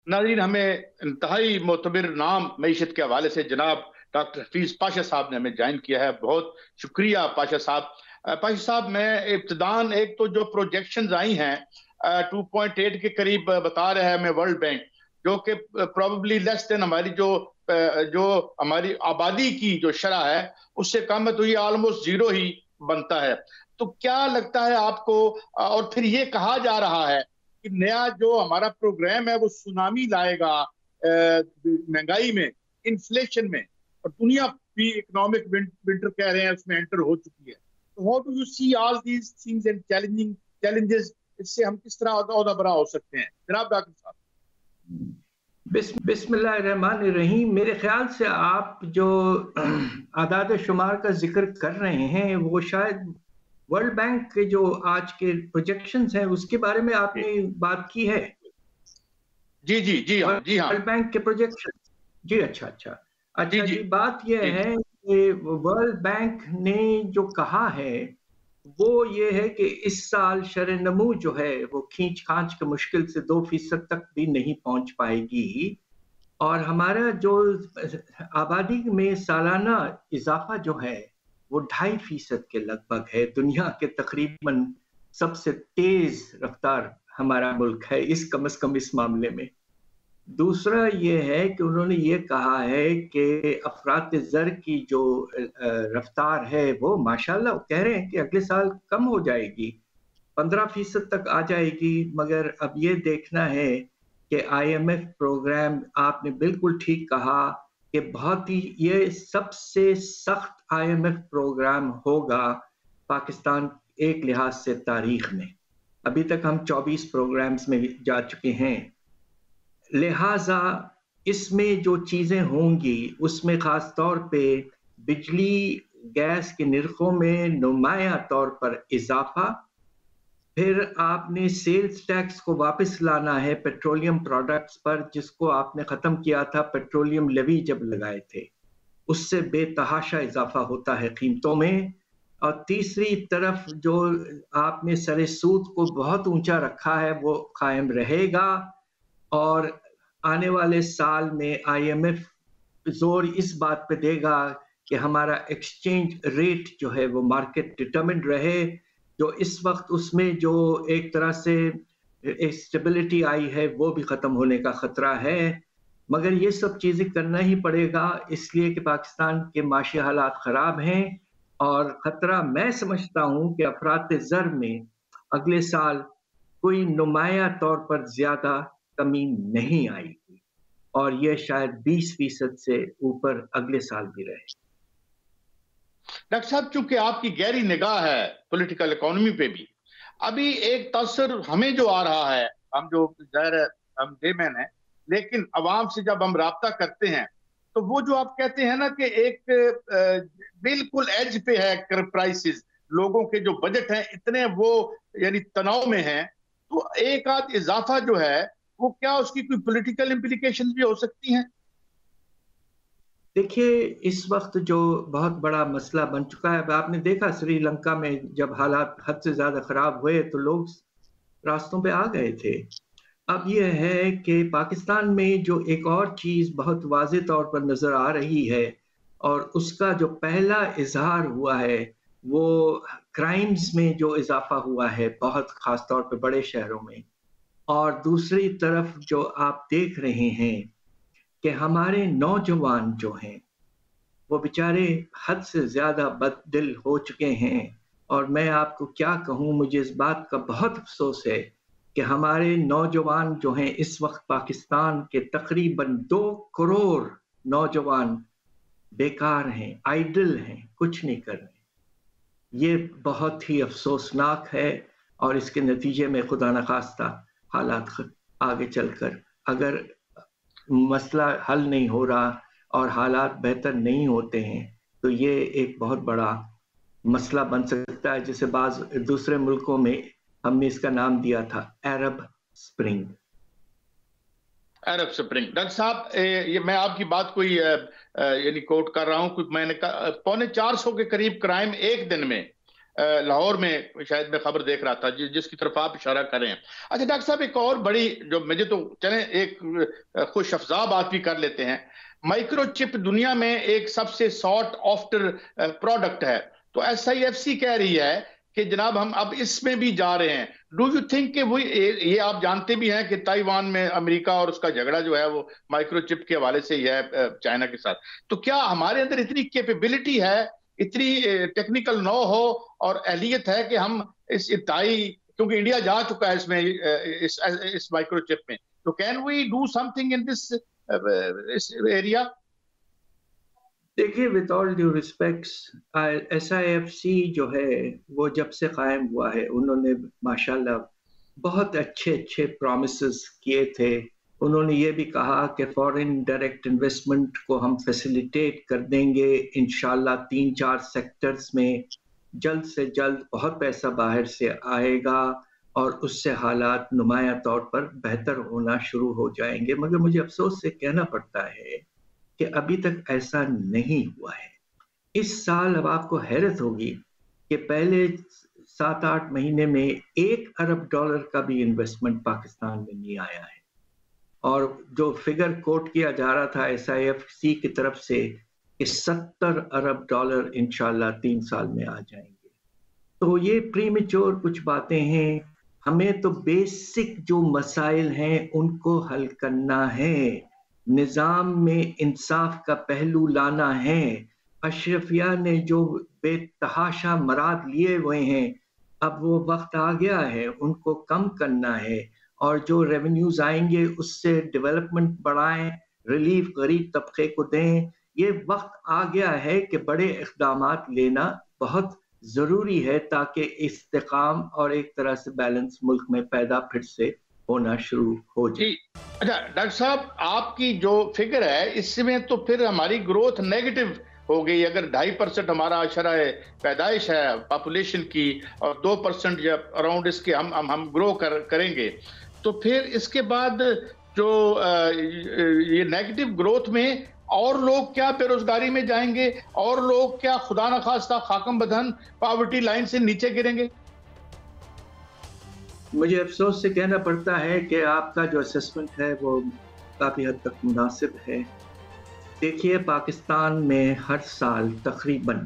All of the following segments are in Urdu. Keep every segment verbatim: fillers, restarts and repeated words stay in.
ناظرین، ہمیں انتہائی معتبر نام معیشت کے حوالے سے جناب ڈاکٹر حفیظ پاشا صاحب نے ہمیں جوائن کیا ہے. بہت شکریہ پاشا صاحب. پاشا صاحب، میں ابتدان ایک تو جو پروجیکشنز آئی ہیں ٹو پوائنٹ ایٹ کے قریب بتا رہا ہے ہمیں ورلڈ بینک، جو کہ پروبیبلی لیس دین ہماری جو جو ہماری آبادی کی جو شرح ہے اس سے کم ہے، تو یہ آلموسٹ زیرو ہی بنتا ہے. تو کیا لگتا ہے آپ کو؟ اور پھر یہ کہا جا رہا ہے کہ نیا جو ہمارا پروگرام ہے وہ سونامی لائے گا مہنگائی میں، انفلیشن میں، اور دنیا بھی اکنامک ونٹر کہہ رہے ہیں اس میں انٹر ہو چکی ہے. تو how do you see all these things and challenging challenges? اس سے ہم کس طرح عہدہ برا ہو سکتے ہیں جناب ڈاکٹر صاحب؟ بسم بسم اللہ الرحمن الرحیم. میرے خیال سے آپ جو اعداد و شمار کا ذکر کر رہے ہیں وہ شاید ورلڈ بینک کے جو آج کے پروجیکشنز ہیں اس کے بارے میں آپ نے بات کی ہے. جی جی جی ہاں جی ہاں ورلڈ بینک کے پروجیکشن. جی اچھا اچھا اچھا جی جی. بات یہ ہے کہ ورلڈ بینک نے جو کہا ہے وہ یہ ہے کہ اس سال شرح نمو جو ہے وہ کھینچ کھانچ کے مشکل سے دو فیصد تک بھی نہیں پہنچ پائے گی، اور ہمارا جو آبادی میں سالانہ اضافہ جو ہے وہ ڈھائی فیصد کے لگ بھگ ہے. دنیا کے تقریباً سب سے تیز رفتار ہمارا ملک ہے اس کم از کم اس معاملے میں. دوسرا یہ ہے کہ انہوں نے یہ کہا ہے کہ افراط زر کی جو رفتار ہے وہ ماشاءاللہ کہہ رہے ہیں کہ اگلے سال کم ہو جائے گی، پندرہ فیصد تک آ جائے گی. مگر اب یہ دیکھنا ہے کہ آئی ایم ایف پروگرام، آپ نے بالکل ٹھیک کہا کہ بہت ہی یہ سب سے سخت آئی ایم ایف پروگرام ہوگا پاکستان ایک لحاظ سے تاریخ میں. ابھی تک ہم چوبیس پروگرامز میں جا چکے ہیں، لہٰذا اس میں جو چیزیں ہوں گی اس میں خاص طور پہ بجلی گیس کے نرخوں میں نمایاں طور پر اضافہ. پھر آپ نے سیلز ٹیکس کو واپس لانا ہے پیٹرولیم پروڈکٹس پر، جس کو آپ نے ختم کیا تھا پیٹرولیم لیوی جب لگائے تھے، اس سے بے تحاشا اضافہ ہوتا ہے قیمتوں میں. اور تیسری طرف جو آپ نے سر سود کو بہت اونچا رکھا ہے وہ قائم رہے گا، اور آنے والے سال میں آئی ایم ایف زور اس بات پہ دے گا کہ ہمارا ایکسچینج ریٹ جو ہے وہ مارکیٹ ڈٹرمنڈ رہے. جو اس وقت اس میں جو ایک طرح سے اسٹیبلٹی آئی ہے وہ بھی ختم ہونے کا خطرہ ہے. مگر یہ سب چیزیں کرنا ہی پڑے گا اس لیے کہ پاکستان کے معاشی حالات خراب ہیں، اور خطرہ میں سمجھتا ہوں کہ افراط زر میں اگلے سال کوئی نمایاں طور پر زیادہ کمی نہیں آئے گی، اور یہ شاید بیس فیصد سے اوپر اگلے سال بھی رہے. ڈاکٹر صاحب، چونکہ آپ کی گہری نگاہ ہے پولیٹیکل اکانومی پہ بھی، ابھی ایک تاثر ہمیں جو آ رہا ہے، ہم جو ظاہر ہے ہم ڈے مین ہیں، لیکن عوام سے جب ہم رابطہ کرتے ہیں تو وہ جو آپ کہتے ہیں نا کہ ایک بالکل ایج پہ ہے پرائسز، لوگوں کے جو بجٹ ہیں اتنے وہ یعنی تناؤ میں ہیں، تو ایک آدھ اضافہ جو ہے وہ کیا اس کی کوئی پولیٹیکل امپلیکیشن بھی ہو سکتی ہیں؟ دیکھیے اس وقت جو بہت بڑا مسئلہ بن چکا ہے، آپ نے دیکھا سری لنکا میں جب حالات حد سے زیادہ خراب ہوئے تو لوگ راستوں پہ آ گئے تھے. اب یہ ہے کہ پاکستان میں جو ایک اور چیز بہت واضح طور پر نظر آ رہی ہے، اور اس کا جو پہلا اظہار ہوا ہے وہ کرائمز میں جو اضافہ ہوا ہے بہت خاص طور پہ بڑے شہروں میں، اور دوسری طرف جو آپ دیکھ رہے ہیں کہ ہمارے نوجوان جو ہیں وہ بیچارے حد سے زیادہ بد دل ہو چکے ہیں. اور میں آپ کو کیا کہوں، مجھے اس بات کا بہت افسوس ہے کہ ہمارے نوجوان جو ہیں اس وقت پاکستان کے تقریباً دو کروڑ نوجوان بیکار ہیں، آئیڈل ہیں، کچھ نہیں کر رہے. یہ بہت ہی افسوسناک ہے، اور اس کے نتیجے میں خدا نخواستہ حالات آگے چل کر اگر مسئلہ حل نہیں ہو رہا اور حالات بہتر نہیں ہوتے ہیں تو یہ ایک بہت بڑا مسئلہ بن سکتا ہے، جسے بعض دوسرے ملکوں میں ہم نے اس کا نام دیا تھا Arab spring. Arab spring. Doctor صاحب، یہ میں آپ کی بات کوئی یعنی کوٹ کر رہا ہوں، میں نے پونے چار سو کے قریب کرائم ایک دن میں لاہور میں شاید میں خبر دیکھ رہا تھا جس کی طرف آپ اشارہ کر رہے ہیں. اچھا ڈاکٹر صاحب ایک اور بڑی جو مجھے تو چلیں ایک خوش افزا بات بھی کر لیتے ہیں, مائکرو چپ دنیا میں ایک سب سے ساٹ آفٹر پروڈکٹ ہے, تو ایس آئی ایف سی کہہ رہی ہے کہ جناب ہم اب اس میں بھی جا رہے ہیں. ڈو یو تھنک کہ وہ یہ آپ جانتے بھی ہیں کہ تائیوان میں امریکہ اور اس کا جھگڑا جو ہے وہ مائکرو چپ کے حوالے سے ہی ہے چائنا کے ساتھ, تو کیا ہمارے اندر اتنی کیپیبلٹی ہے, اتنی ٹیکنیکل نو ہو اور اہلیت ہے کہ ہم اس ابتدائی, کیونکہ انڈیا جا چکا ہے اس میں اس, اس مائکرو چپ میں, تو can we do something in this area? دیکھیے with all due respects S I F C جو ہے وہ جب سے قائم ہوا ہے انہوں نے ماشاءاللہ بہت اچھے اچھے پرومسز کیے تھے. انہوں نے یہ بھی کہا کہ فارن ڈائریکٹ انویسٹمنٹ کو ہم فیسیلیٹیٹ کر دیں گے انشاءاللہ تین چار سیکٹرز میں, جلد سے جلد بہت پیسہ باہر سے آئے گا اور اس سے حالات نمایاں طور پر بہتر ہونا شروع ہو جائیں گے. مگر مجھے افسوس سے کہنا پڑتا ہے کہ ابھی تک ایسا نہیں ہوا ہے. اس سال اب آپ کو حیرت ہوگی کہ پہلے سات آٹھ مہینے میں ایک ارب ڈالر کا بھی انویسٹمنٹ پاکستان میں نہیں آیا ہے, اور جو فگر کوٹ کیا جا رہا تھا ایس آئی ایف سی کی طرف سے کہ ستر ارب ڈالر انشاءاللہ تین سال میں آ جائیں گے. تو یہ پری میچور کچھ باتیں ہیں, ہمیں تو بیسک جو مسائل ہیں ان کو حل کرنا ہے, نظام میں انصاف کا پہلو لانا ہے. اشرفیہ نے جو بے تحاشا مراد لیے ہوئے ہیں اب وہ وقت آ گیا ہے ان کو کم کرنا ہے, اور جو ریونیوز آئیں گے اس سے ڈیولپمنٹ بڑھائیں, ریلیف غریب طبقے کو دیں. یہ وقت آ گیا ہے کہ بڑے اقدامات لینا بہت ضروری ہے تاکہ استحکام اور ایک طرح سے بیلنس ملک میں پیدا پھر سے ہونا شروع ہو جائے. اچھا ڈاکٹر صاحب آپ کی جو فگر ہے اس میں تو پھر ہماری گروتھ نیگیٹو ہو گئی. اگر ڈھائی پرسنٹ ہمارا شرح پیدائش ہے پاپولیشن کی اور دو پرسنٹ جب اراؤنڈ اس کے ہم ہم ہم گرو کر کریں گے, تو پھر اس کے بعد جو یہ نیگیٹو گروتھ میں اور لوگ کیا بے روزگاری میں جائیں گے, اور لوگ کیا خدا نخواستہ خاکم بدہن پاورٹی لائن سے نیچے گریں گے؟ مجھے افسوس سے کہنا پڑتا ہے کہ آپ کا جو اسسمنٹ ہے وہ کافی حد تک مناسب ہے. دیکھیے پاکستان میں ہر سال تقریباً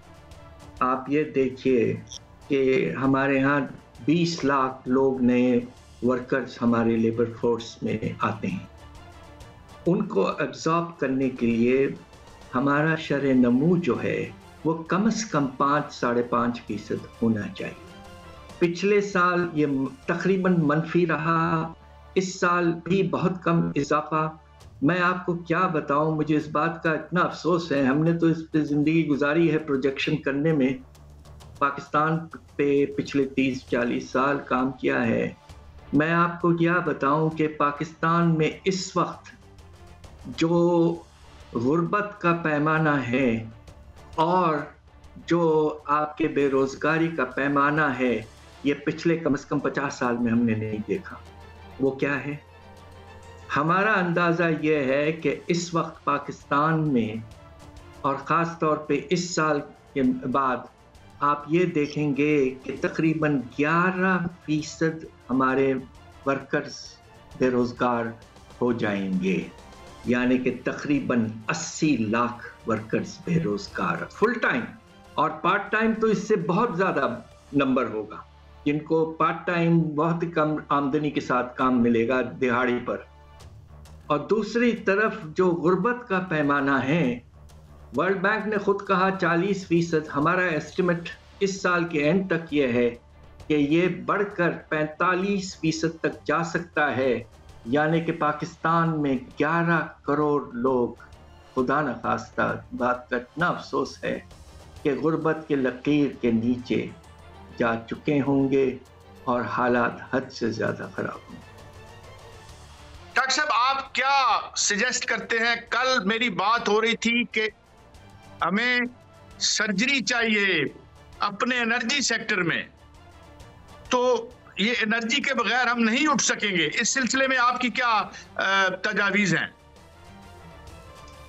آپ یہ دیکھیے کہ ہمارے ہاں بیس لاکھ لوگ نئے ورکرز ہمارے لیبر فورس میں آتے ہیں. ان کو ایبزارب کرنے کے لیے ہمارا شرح نمو جو ہے وہ کم از کم پانچ ساڑھے پانچ فیصد ہونا چاہیے. پچھلے سال یہ تقریباً منفی رہا, اس سال بھی بہت کم اضافہ. میں آپ کو کیا بتاؤں, مجھے اس بات کا اتنا افسوس ہے, ہم نے تو اس پہ زندگی گزاری ہے پروجیکشن کرنے میں, پاکستان پہ پچھلے تیس چالیس سال کام کیا ہے. میں آپ کو کیا بتاؤں کہ پاکستان میں اس وقت جو غربت کا پیمانہ ہے اور جو آپ کے بے روزگاری کا پیمانہ ہے یہ پچھلے کم از کم پچاس سال میں ہم نے نہیں دیکھا. وہ کیا ہے؟ ہمارا اندازہ یہ ہے کہ اس وقت پاکستان میں اور خاص طور پہ اس سال کے بعد آپ یہ دیکھیں گے کہ تقریباً گیارہ فیصد ہمارے ورکرز بے روزگار ہو جائیں گے, یعنی کہ تقریباً اسی لاکھ ورکرز بے روزگار فل ٹائم, اور پارٹ ٹائم تو اس سے بہت زیادہ نمبر ہوگا جن کو پارٹ ٹائم بہت کم آمدنی کے ساتھ کام ملے گا دہاڑی پر. اور دوسری طرف جو غربت کا پیمانہ ہے, ورلڈ بینک نے خود کہا چالیس فیصد, ہمارا ایسٹیمیٹ اس سال کے اینڈ تک یہ ہے کہ یہ بڑھ کر پینتالیس فیصد تک جا سکتا ہے, یعنی کہ پاکستان میں گیارہ کروڑ لوگ خدا نخواستہ بات کا اتنا افسوس ہے کہ غربت کے لکیر کے نیچے جا چکے ہوں گے اور حالات حد سے زیادہ خراب ہوں گے. ڈاکٹر صاحب آپ کیا سجیسٹ کرتے ہیں؟ کل میری بات ہو رہی تھی کہ ہمیں سرجری چاہیے اپنے انرجی سیکٹر میں, تو یہ انرجی کے بغیر ہم نہیں اٹھ سکیں گے. اس سلسلے میں آپ کی کیا تجاویز ہیں؟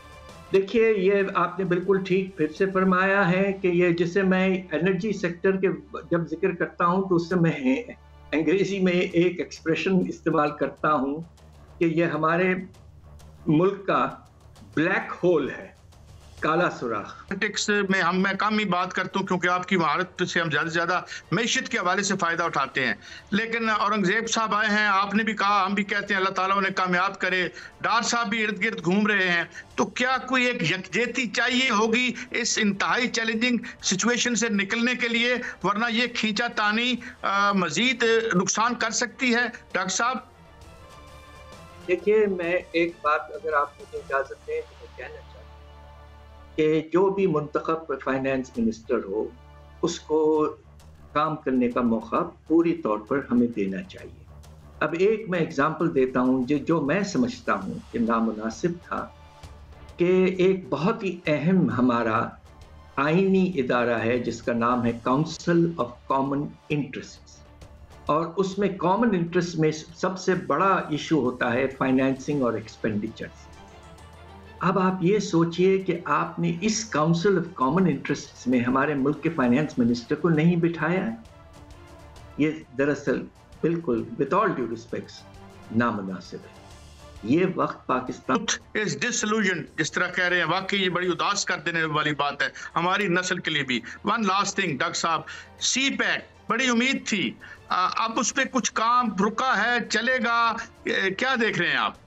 देखिए, ये आपने बिल्कुल ठीक फिर से फरमाया है कि ये जिसे मैं एनर्जी सेक्टर के जब ज़िक्र करता हूँ तो उससे मैं अंग्रेज़ी में एक एक्सप्रेशन इस्तेमाल करता हूँ कि ये हमारे मुल्क का ब्लैक होल है, काला सुराख। पॉलिटिक्स में हम मैं कम ही बात करता हूँ क्योंकि आपकी महारत से हम ज़्यादा से ज़्यादा मैशियत के हवाले से फ़ायदा उठाते हैं, लेकिन औरंगज़ेब साहब आए हैं, आपने भी कहा, हम भी कहते हैं अल्लाह ताला उन्हें कामयाब करे, डार साहब भी इर्द गिर्द घूम रहे हैं, तो क्या कोई एक यकजहती चाहिए होगी इस इंतहाई चैलेंजिंग सिचुएशन से निकलने के लिए, वरना ये खींचातानी मज़ीद नुकसान कर सकती है? डॉक्टर साहब देखिए, मैं एक बात अगर आप मुझे इजाज़त दें तो मैं कहना चाहता हूँ कि जो भी मुंतखब फाइनेंस मिनिस्टर हो, उसको काम करने का मौका पूरी तौर पर हमें देना चाहिए। अब एक मैं एग्ज़ाम्पल देता हूँ जो जो मैं समझता हूँ कि नामुनासिब था कि एक बहुत ही अहम हमारा आईनी इदारा है जिसका नाम है काउंसिल ऑफ कॉमन इंटरेस्ट, और उसमें कॉमन इंटरेस्ट में सबसे बड़ा इशू होता है फाइनेंसिंग और एक्सपेंडिचर्स। अब आप ये सोचिए कि आपने इस काउंसिल ऑफ कॉमन इंटरेस्ट में हमारे मुल्क के फाइनेंस मिनिस्टर को नहीं बिठाया है। ये दरअसल बिल्कुल विद ऑल ड्यू रिस्पेक्ट्स नामुनासिब है। ये वक्त पाकिस्तान इस डिसइल्यूजन जिस तरह कह रहे हैं, वाकई ये बड़ी उदास कर देने वाली बात है हमारी नस्ल के लिए भी। वन लास्ट थिंग डॉक्टर साहब, सी पैक बड़ी उम्मीद थी, अब उस पर कुछ काम रुका है, चलेगा, क्या देख रहे हैं आप?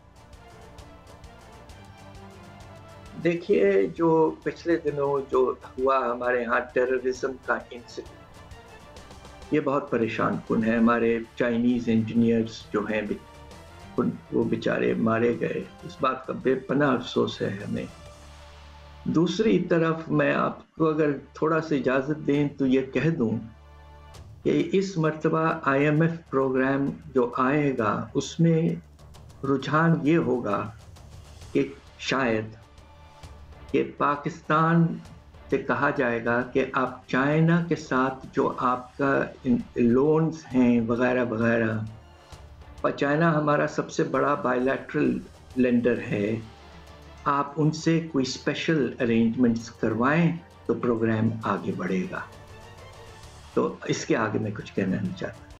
देखिए, जो पिछले दिनों जो हुआ हमारे यहाँ टेररिज्म का इंसिडेंट, ये बहुत परेशान कुन है। हमारे चाइनीज़ इंजीनियर्स जो हैं वो बेचारे मारे गए, इस बात का बेपनाह अफसोस है हमें। दूसरी तरफ मैं आपको अगर थोड़ा सा इजाज़त दें तो ये कह दूं कि इस मर्तबा आई एम एफ प्रोग्राम जो आएगा उसमें रुझान ये होगा कि शायद कि पाकिस्तान से कहा जाएगा कि आप चाइना के साथ जो आपका लोन्स हैं वगैरह वगैरह, और चाइना हमारा सबसे बड़ा बायलैटरल लेंडर है, आप उनसे कोई स्पेशल अरेंजमेंट्स करवाएं तो प्रोग्राम आगे बढ़ेगा। तो इसके आगे मैं कुछ कहना नहीं चाहता।